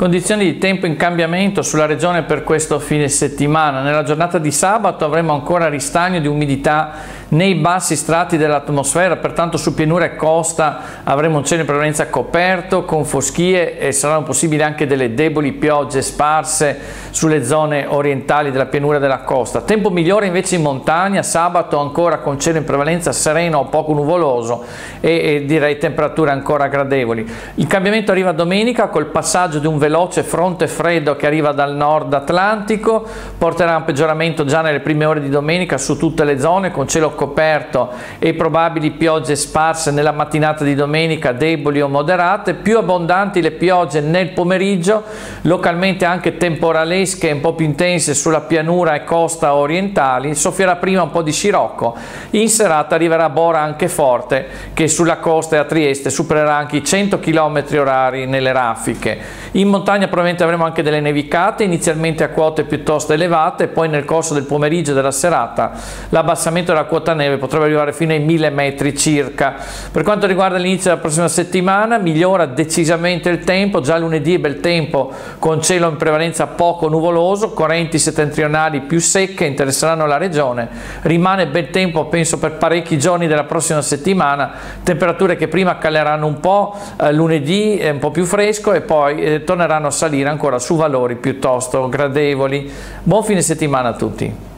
Condizioni di tempo in cambiamento sulla regione per questo fine settimana. Nella giornata di sabato avremo ancora ristagno di umidità nei bassi strati dell'atmosfera, pertanto su pianura e costa avremo un cielo in prevalenza coperto con foschie e saranno possibili anche delle deboli piogge sparse sulle zone orientali della pianura della costa. Tempo migliore invece in montagna, sabato ancora con cielo in prevalenza sereno o poco nuvoloso e direi temperature ancora gradevoli. Il cambiamento arriva domenica col passaggio di un veloce fronte freddo che arriva dal nord atlantico, porterà a un peggioramento già nelle prime ore di domenica su tutte le zone con cielo coperto e probabili piogge sparse nella mattinata di domenica, deboli o moderate, più abbondanti le piogge nel pomeriggio, localmente anche temporalesche e un po' più intense sulla pianura e costa orientali, soffierà prima un po' di scirocco, in serata arriverà Bora anche forte che sulla costa e a Trieste supererà anche i 100 km/h nelle raffiche. In montagna probabilmente avremo anche delle nevicate, inizialmente a quote piuttosto elevate, poi nel corso del pomeriggio e della serata l'abbassamento della quota neve potrebbe arrivare fino ai 1000 metri circa. Per quanto riguarda l'inizio della prossima settimana migliora decisamente il tempo, già lunedì è bel tempo con cielo in prevalenza poco nuvoloso, correnti settentrionali più secche interesseranno la regione, rimane bel tempo penso per parecchi giorni della prossima settimana, temperature che prima caleranno un po', lunedì è un po' più fresco e poi torneranno a salire ancora su valori piuttosto gradevoli. Buon fine settimana a tutti.